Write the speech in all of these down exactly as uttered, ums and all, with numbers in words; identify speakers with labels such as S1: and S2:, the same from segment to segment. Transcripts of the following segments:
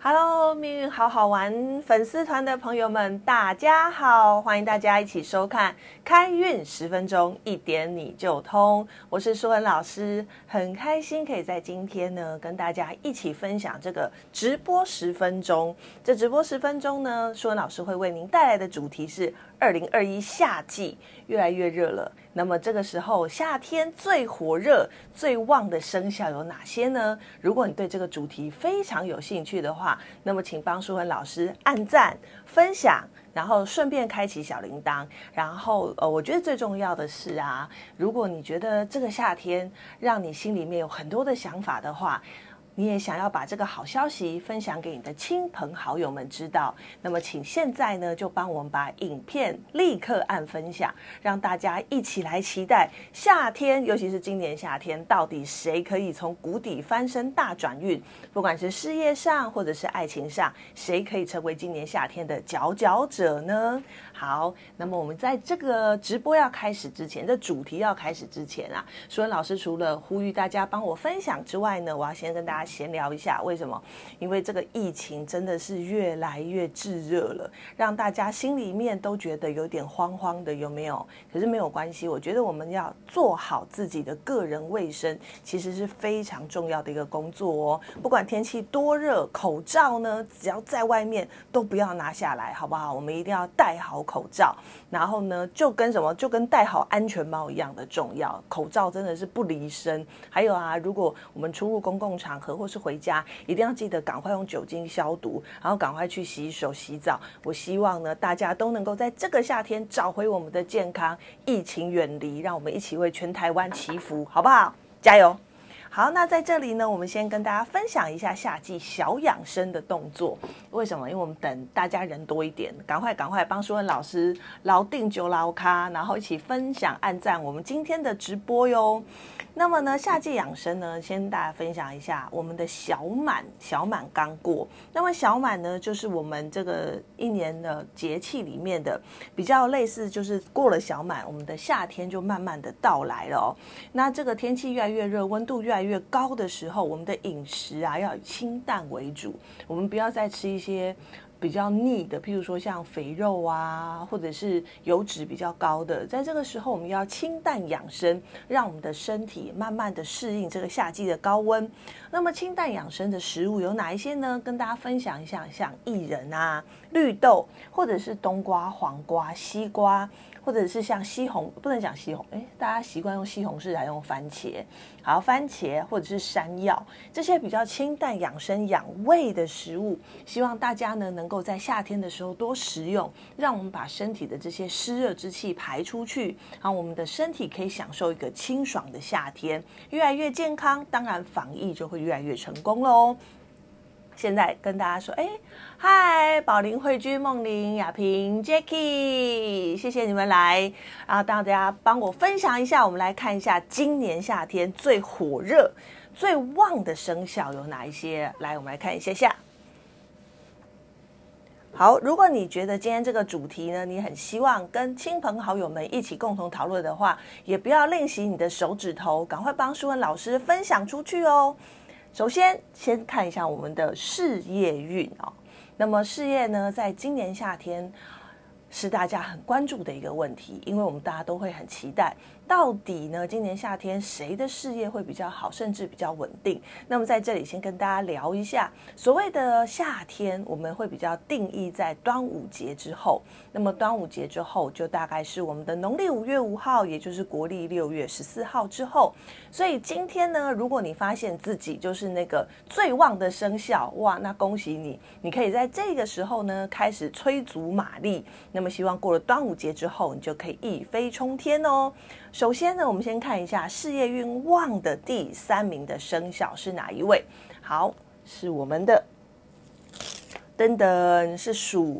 S1: Hello， 命运好好玩粉丝团的朋友们，大家好，欢迎大家一起收看开运十分钟，一点你就通。我是舒文老师，很开心可以在今天呢跟大家一起分享这个直播十分钟。这直播十分钟呢，舒文老师会为您带来的主题是二零二一夏季越来越热了。那么这个时候夏天最火热、最旺的生肖有哪些呢？如果你对这个主题非常有兴趣的话，那么请帮舒文老师按赞、分享，然后顺便开启小铃铛。然后呃，我觉得最重要的是啊，如果你觉得这个夏天让你心里面有很多的想法的话，你也想要把这个好消息分享给你的亲朋好友们知道，那么请现在呢就帮我们把影片立刻按分享，让大家一起来期待夏天，尤其是今年夏天，到底谁可以从谷底翻身大转运？不管是事业上或者是爱情上，谁可以成为今年夏天的佼佼者呢？好，那么我们在这个直播要开始之前，这主题要开始之前啊，舒文老师除了呼吁大家帮我分享之外呢，我要先跟大家闲聊一下，为什么？因为这个疫情真的是越来越炙热了，让大家心里面都觉得有点慌慌的，有没有？可是没有关系，我觉得我们要做好自己的个人卫生，其实是非常重要的一个工作哦。不管天气多热，口罩呢，只要在外面都不要拿下来，好不好？我们一定要戴好口罩，然后呢，就跟什么，就跟戴好安全帽一样的重要。口罩真的是不离身。还有啊，如果我们出入公共场合或是回家，一定要记得赶快用酒精消毒，然后赶快去洗手洗澡。我希望呢，大家都能够在这个夏天找回我们的健康，疫情远离，让我们一起为全台湾祈福，好不好？加油！好，那在这里呢，我们先跟大家分享一下夏季小养生的动作。为什么？因为我们等大家人多一点，赶快赶快帮舒文老师牢定九牢咖，然后一起分享按赞我们今天的直播哟。那么呢，夏季养生呢，先跟大家分享一下我们的小满，小满刚过。那么小满呢，就是我们这个一年的节气里面的比较类似，就是过了小满，我们的夏天就慢慢的到来了哦。那这个天气越来越热，温度越来越高的时候，我们的饮食啊要以清淡为主，我们不要再吃一些比较腻的，譬如说像肥肉啊，或者是油脂比较高的。在这个时候，我们要清淡养生，让我们的身体慢慢的适应这个夏季的高温。那么清淡养生的食物有哪一些呢？跟大家分享一下，像薏仁啊、绿豆，或者是冬瓜、黄瓜、西瓜，或者是像西红，不能讲西红，哎，大家习惯用西红柿还用番茄。好，番茄或者是山药，这些比较清淡养生养胃的食物，希望大家呢能够在夏天的时候多食用，让我们把身体的这些湿热之气排出去，然后我们的身体可以享受一个清爽的夏天，越来越健康，当然防疫就会越来越成功喽。现在跟大家说，哎，嗨，宝林、慧君、梦玲、雅萍、Jackie， 谢谢你们来，然后大家帮我分享一下，我们来看一下今年夏天最火热、最旺的生肖有哪一些？来，我们来看一下下。好，如果你觉得今天这个主题呢，你很希望跟亲朋好友们一起共同讨论的话，也不要吝惜你的手指头，赶快帮舒文老师分享出去哦。首先，先看一下我们的事业运哦。那么事业呢，在今年夏天是大家很关注的一个问题，因为我们大家都会很期待，到底呢，今年夏天谁的事业会比较好，甚至比较稳定？那么在这里先跟大家聊一下，所谓的夏天，我们会比较定义在端午节之后。那么端午节之后，就大概是我们的农历五月五号，也就是国历六月十四号之后。所以今天呢，如果你发现自己就是那个最旺的生肖，哇，那恭喜你，你可以在这个时候呢开始催足马力。那么希望过了端午节之后，你就可以一飞冲天哦。首先呢，我们先看一下事业运旺的第三名的生肖是哪一位？好，是我们的噔噔，是属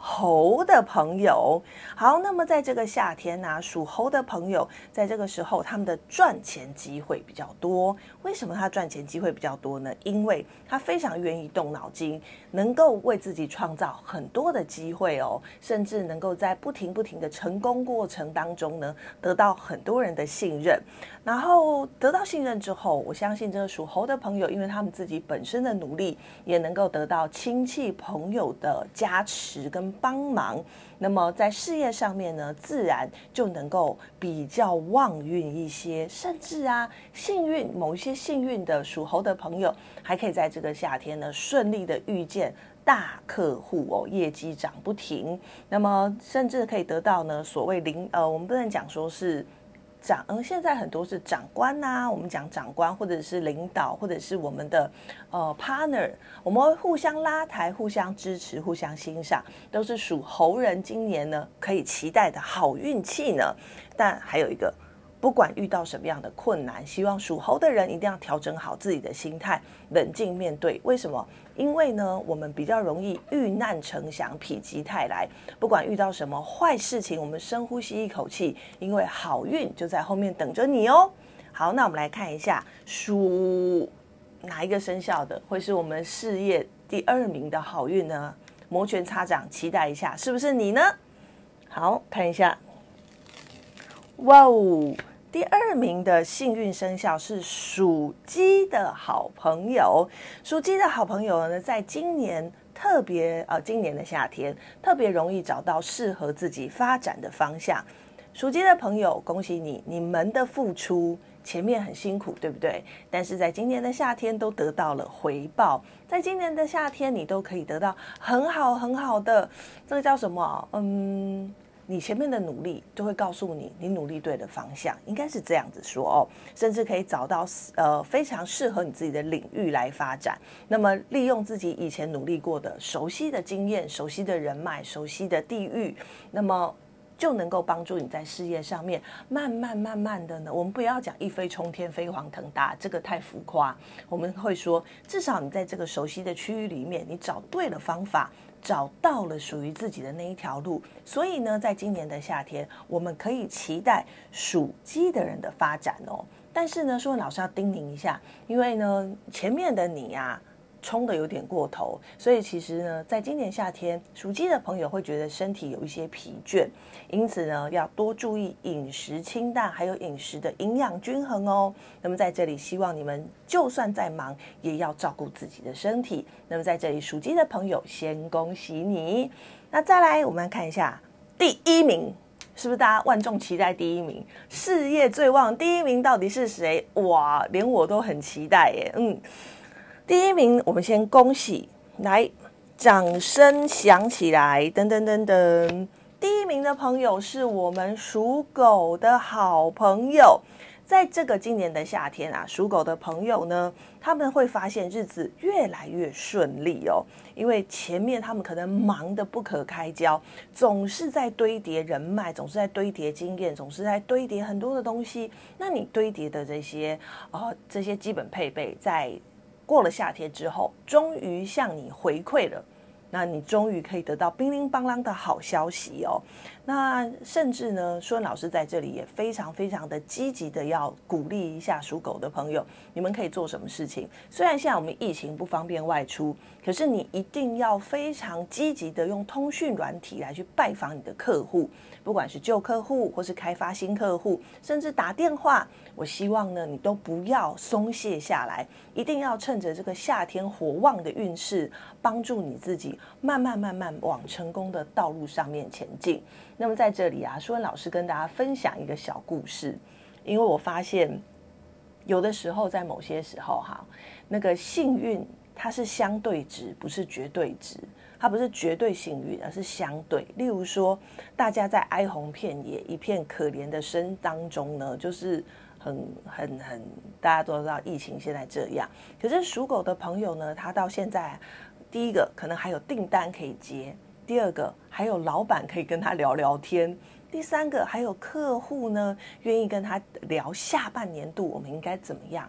S1: 猴的朋友。好，那么在这个夏天呢、啊，属猴的朋友在这个时候他们的赚钱机会比较多。为什么他赚钱机会比较多呢？因为他非常愿意动脑筋，能够为自己创造很多的机会哦，甚至能够在不停不停的成功过程当中呢，得到很多人的信任。然后得到信任之后，我相信这个属猴的朋友，因为他们自己本身的努力，也能够得到亲戚朋友的加持跟帮忙。那么在事业上面呢，自然就能够比较旺运一些，甚至啊，幸运某一些幸运的属猴的朋友，还可以在这个夏天呢，顺利的遇见大客户哦，业绩涨不停。那么甚至可以得到呢，所谓领呃，我们不能讲说是。长，嗯，现在很多是长官呐、啊，我们讲长官或者是领导，或者是我们的呃 partner， 我们会互相拉抬、互相支持、互相欣赏，都是属猴人今年呢可以期待的好运气呢。但还有一个，不管遇到什么样的困难，希望属猴的人一定要调整好自己的心态，冷静面对。为什么？因为呢，我们比较容易遇难成祥，否极泰来。不管遇到什么坏事情，我们深呼吸一口气，因为好运就在后面等着你哦。好，那我们来看一下属哪一个生肖的会是我们事业第二名的好运呢？摩拳擦掌，期待一下，是不是你呢？好，看一下，哇哦！第二名的幸运生肖是属鸡的好朋友。属鸡的好朋友呢，在今年特别呃，今年的夏天特别容易找到适合自己发展的方向。属鸡的朋友，恭喜你，你们的付出前面很辛苦，对不对？但是在今年的夏天都得到了回报。在今年的夏天，你都可以得到很好很好的，这个叫什么？嗯。你前面的努力就会告诉你，你努力对的方向，应该是这样子说哦，甚至可以找到呃非常适合你自己的领域来发展。那么利用自己以前努力过的、熟悉的经验、熟悉的人脉、熟悉的地域，那么就能够帮助你在事业上面慢慢慢慢的呢。我们不要讲一飞冲天、飞黄腾达，这个太浮夸。我们会说，至少你在这个熟悉的区域里面，你找对了方法。找到了属于自己的那一条路，所以呢，在今年的夏天，我们可以期待属鸡的人的发展哦。但是呢，淑文老师要叮咛一下，因为呢，前面的你呀、啊，冲的有点过头，所以其实呢，在今年夏天，属鸡的朋友会觉得身体有一些疲倦，因此呢，要多注意饮食清淡，还有饮食的营养均衡哦。那么在这里，希望你们就算再忙，也要照顾自己的身体。那么在这里，属鸡的朋友，先恭喜你。那再来，我们来看一下第一名，是不是大家万众期待第一名？事业最旺第一名到底是谁？哇，连我都很期待耶。嗯，第一名，我们先恭喜，来，掌声响起来，噔噔噔噔。第一名的朋友是我们属狗的好朋友。在这个今年的夏天啊，属狗的朋友呢，他们会发现日子越来越顺利哦，因为前面他们可能忙得不可开交，总是在堆叠人脉，总是在堆叠经验，总是在堆叠很多的东西。那你堆叠的这些呃这些基本配备，在过了夏天之后，终于向你回馈了。那你终于可以得到乒铃乓啷的好消息哦。那甚至呢，舒文老师在这里也非常非常的积极的要鼓励一下属狗的朋友，你们可以做什么事情？虽然现在我们疫情不方便外出，可是你一定要非常积极的用通讯软体来去拜访你的客户，不管是旧客户或是开发新客户，甚至打电话，我希望呢你都不要松懈下来，一定要趁着这个夏天火旺的运势，帮助你自己慢慢慢慢往成功的道路上面前进。那么在这里啊，舒文老师跟大家分享一个小故事，因为我发现有的时候在某些时候哈，那个幸运它是相对值，不是绝对值，它不是绝对幸运，而是相对。例如说，大家在哀鸿遍野、一片可怜的声当中呢，就是很很很，大家都知道疫情现在这样，可是属狗的朋友呢，他到现在，第一个可能还有订单可以接。第二个，还有老板可以跟他聊聊天；第三个，还有客户呢，愿意跟他聊下半年度我们应该怎么样。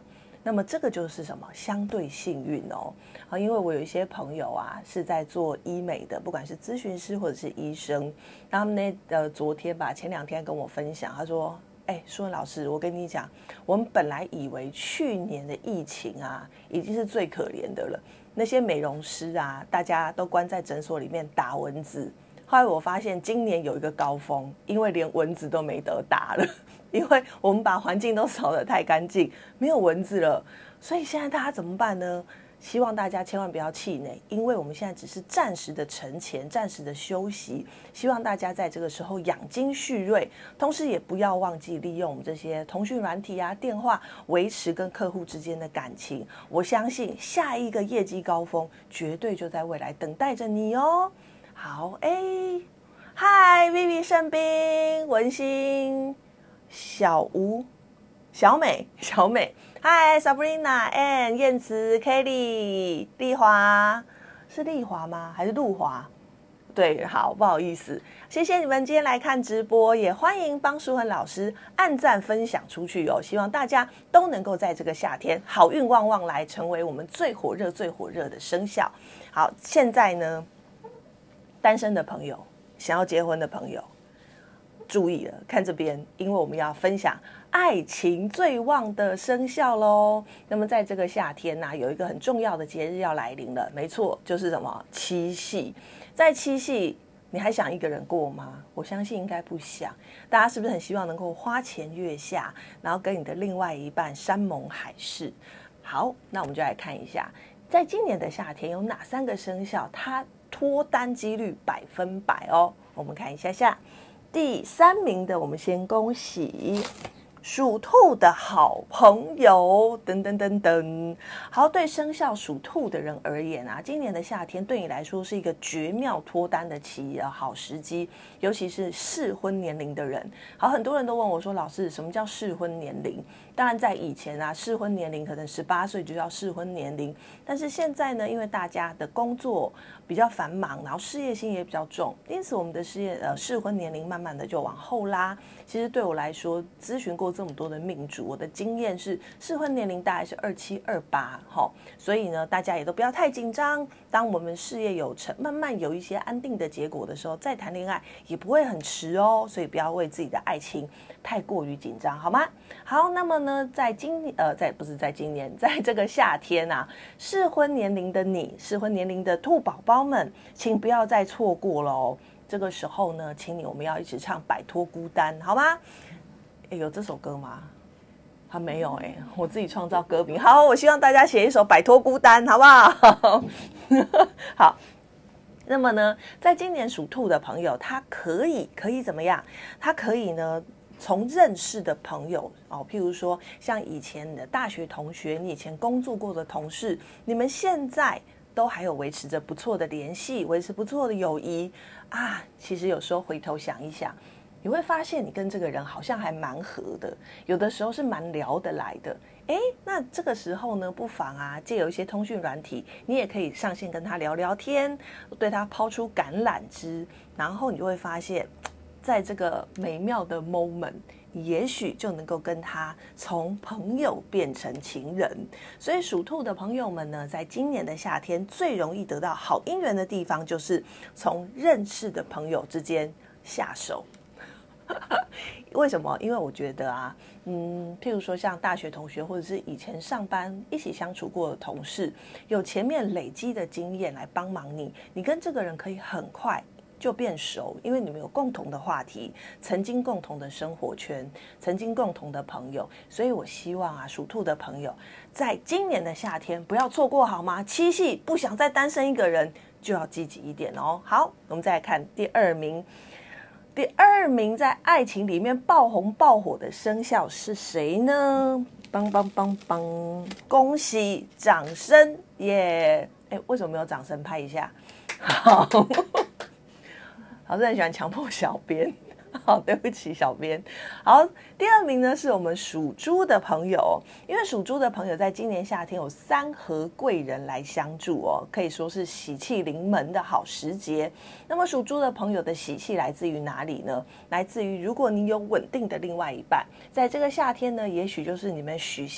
S1: 那么这个就是什么？相对幸运哦。啊，因为我有一些朋友啊是在做医美的，不管是咨询师或者是医生，他们那呃昨天吧，前两天跟我分享，他说：“哎，舒文老师，我跟你讲，我们本来以为去年的疫情啊，已经是最可怜的了。那些美容师啊，大家都关在诊所里面打蚊子。后来我发现今年有一个高峰，因为连蚊子都没得打了，因为我们把环境都扫得太干净，没有蚊子了。所以现在大家怎么办呢？希望大家千万不要气馁，因为我们现在只是暂时的沉潜，暂时的休息。希望大家在这个时候养精蓄锐，同时也不要忘记利用我们这些通讯软体啊、电话，维持跟客户之间的感情。我相信下一个业绩高峰绝对就在未来等待着你哦。好，哎，嗨 ，Vivi 圣彬、文心、小吴、小美、小美。嗨 ，Sabrina、Ann、燕慈、Kelly、丽华，是丽华吗？还是陆华？对，好，不好意思，谢谢你们今天来看直播，也欢迎帮舒文老师按赞分享出去哦。希望大家都能够在这个夏天好运旺旺来，成为我们最火热、最火热的生肖。好，现在呢，单身的朋友，想要结婚的朋友，注意了，看这边，因为我们要分享爱情最旺的生肖咯。那么在这个夏天呢、啊，有一个很重要的节日要来临了，没错，就是什么七夕。在七夕，你还想一个人过吗？我相信应该不想。大家是不是很希望能够花前月下，然后跟你的另外一半山盟海誓？好，那我们就来看一下，在今年的夏天有哪三个生肖它脱单几率百分百哦。我们看一下下，第三名的，我们先恭喜属兔的好朋友，噔噔噔噔。好，对生肖属兔的人而言啊，今年的夏天对你来说是一个绝妙脱单的期好时机，尤其是适婚年龄的人。好，很多人都问我说，老师，什么叫适婚年龄？当然，在以前啊，适婚年龄可能十八岁就叫适婚年龄，但是现在呢，因为大家的工作比较繁忙，然后事业心也比较重，因此我们的事业呃适婚年龄慢慢的就往后拉。其实对我来说，咨询过这么多的命主，我的经验是适婚年龄大概是二七二八哈，所以呢，大家也都不要太紧张。当我们事业有成，慢慢有一些安定的结果的时候，再谈恋爱也不会很迟哦。所以不要为自己的爱情太过于紧张，好吗？好，那么呢，在今呃，在不是在今年，在这个夏天啊，适婚年龄的你，适婚年龄的兔宝宝们，请不要再错过了哦。这个时候呢，请你我们要一起唱《摆脱孤单》，好吗？有这首歌吗？还没有哎、欸，我自己创造歌名。好，我希望大家写一首《摆脱孤单》，好不好？好。那么呢，在今年属兔的朋友，他可以可以怎么样？他可以呢，从认识的朋友哦，譬如说像以前你的大学同学，你以前工作过的同事，你们现在都还有维持着不错的联系，维持不错的友谊啊。其实有时候回头想一想，你会发现你跟这个人好像还蛮合的，有的时候是蛮聊得来的。哎，那这个时候呢，不妨啊，借由一些通讯软体，你也可以上线跟他聊聊天，对他抛出橄榄枝，然后你就会发现，在这个美妙的 moment， 也许就能够跟他从朋友变成情人。所以属兔的朋友们呢，在今年的夏天最容易得到好姻缘的地方，就是从认识的朋友之间下手。为什么？因为我觉得啊，嗯，譬如说像大学同学，或者是以前上班一起相处过的同事，有前面累积的经验来帮忙你，你跟这个人可以很快就变熟，因为你们有共同的话题，曾经共同的生活圈，曾经共同的朋友。所以我希望啊，属兔的朋友，在今年的夏天不要错过，好吗？七夕不想再单身一个人，就要积极一点哦。好，我们再来看第二名。第二名在爱情里面爆红爆火的生肖是谁呢？邦邦邦邦，恭喜，掌声耶！哎，为什么没有掌声？拍一下。好，老师很喜欢强迫小编。好，对不起，小编。好，第二名呢是我们属猪的朋友，因为属猪的朋友在今年夏天有三合贵人来相助哦，可以说是喜气临门的好时节。那么属猪的朋友的喜气来自于哪里呢？来自于如果你有稳定的另外一半，在这个夏天呢，也许就是你们许下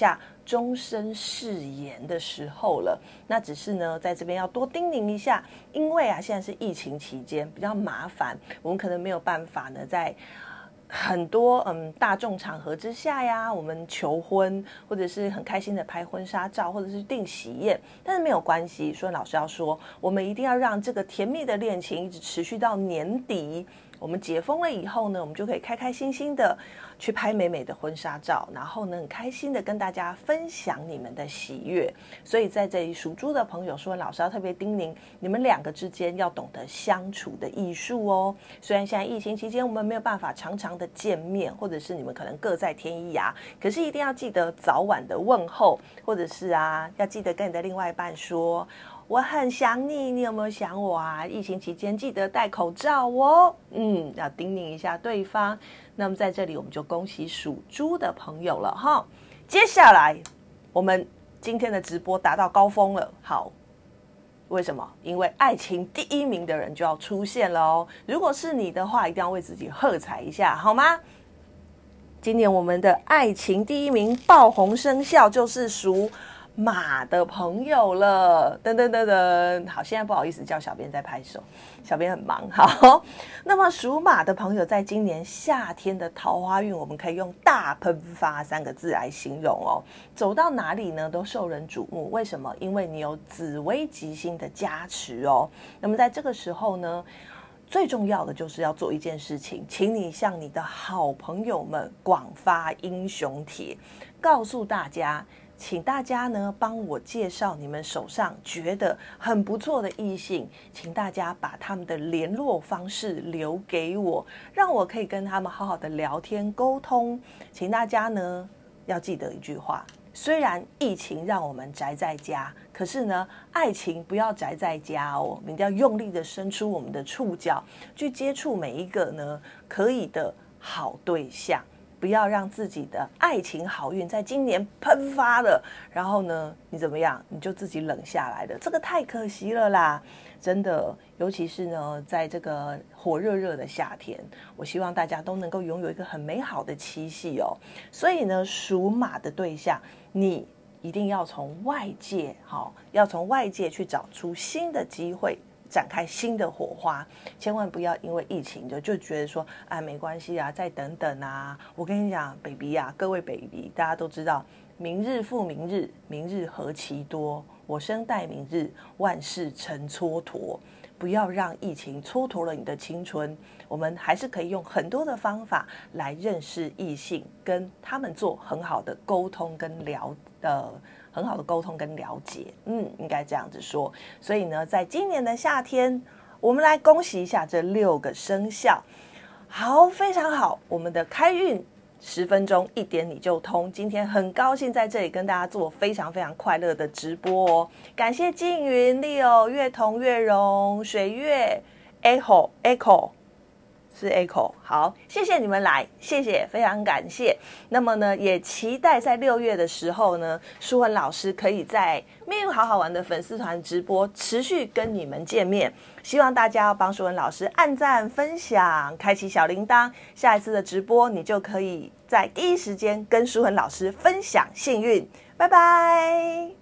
S1: 终身誓言的时候了。那只是呢，在这边要多叮咛一下，因为啊，现在是疫情期间，比较麻烦，我们可能没有办法呢，在很多嗯大众场合之下呀，我们求婚，或者是很开心的拍婚纱照，或者是订喜宴，但是没有关系。所以老师要说，我们一定要让这个甜蜜的恋情一直持续到年底。我们解封了以后呢，我们就可以开开心心的去拍美美的婚纱照，然后呢，很开心的跟大家分享你们的喜悦。所以在这里属猪的朋友说，老师要特别叮咛你们两个之间要懂得相处的艺术哦。虽然现在疫情期间我们没有办法常常的见面，或者是你们可能各在天一涯，可是一定要记得早晚的问候，或者是啊，要记得跟你的另外一半说，我很想你，你有没有想我啊？疫情期间记得戴口罩哦。嗯，要叮咛一下对方。那么在这里我们就恭喜属猪的朋友了哈。接下来我们今天的直播达到高峰了。好，为什么？因为爱情第一名的人就要出现了哦。如果是你的话，一定要为自己喝彩一下，好吗？今年我们的爱情第一名爆红生肖就是属马的朋友了，噔噔噔噔。好，现在不好意思叫小编在拍手，小编很忙。好，那么属马的朋友在今年夏天的桃花运，我们可以用大喷发三个字来形容哦。走到哪里呢都受人瞩目，为什么？因为你有紫微吉星的加持哦。那么在这个时候呢，最重要的就是要做一件事情，请你向你的好朋友们广发英雄帖，告诉大家，请大家呢帮我介绍你们手上觉得很不错的异性，请大家把他们的联络方式留给我，让我可以跟他们好好的聊天沟通。请大家呢要记得一句话，虽然疫情让我们宅在家，可是呢，爱情不要宅在家哦，我们一定要用力的伸出我们的触角，去接触每一个呢可以的好对象。不要让自己的爱情好运在今年喷发了，然后呢，你怎么样？你就自己冷下来了，这个太可惜了啦！真的，尤其是呢，在这个火热热的夏天，我希望大家都能够拥有一个很美好的七夕哦。所以呢，属马的对象，你一定要从外界，好，要从外界去找出新的机会，展开新的火花，千万不要因为疫情就就觉得说，啊，没关系啊，再等等啊。我跟你讲 ，baby 啊，各位 baby， 大家都知道，明日复明日，明日何其多，我生待明日，万事成蹉跎。不要让疫情蹉跎了你的青春，我们还是可以用很多的方法来认识异性，跟他们做很好的沟通跟聊呃。很好的沟通跟了解，嗯，应该这样子说。所以呢，在今年的夏天，我们来恭喜一下这六个生肖。好，非常好，我们的开运十分钟一点你就通。今天很高兴在这里跟大家做非常非常快乐的直播哦。感谢静云、Leo、月彤、月荣、水月、Echo、Echo。是 Echo， 好，谢谢你们来，谢谢，非常感谢。那么呢，也期待在六月的时候呢，舒文老师可以在命运好好玩的粉丝团直播持续跟你们见面。希望大家要帮舒文老师按赞、分享、开启小铃铛，下一次的直播你就可以在第一时间跟舒文老师分享幸运。拜拜。